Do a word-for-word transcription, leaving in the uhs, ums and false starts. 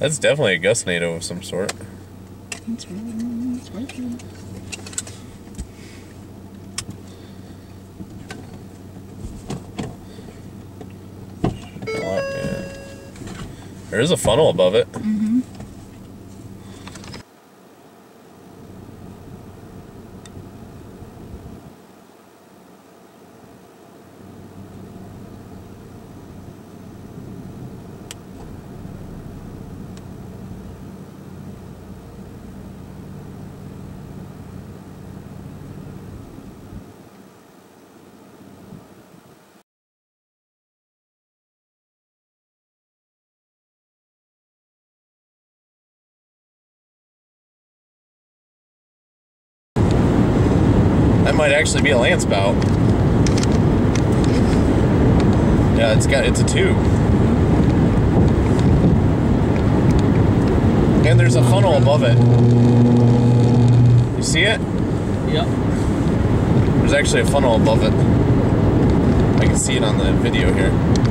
That's definitely a Gustnado of some sort. That's right. That's right. There is a funnel above it. Mm-hmm. That might actually be a Landspout. Yeah, it's got it's a tube. And there's a funnel above it. You see it? Yep. There's actually a funnel above it. I can see it on the video here.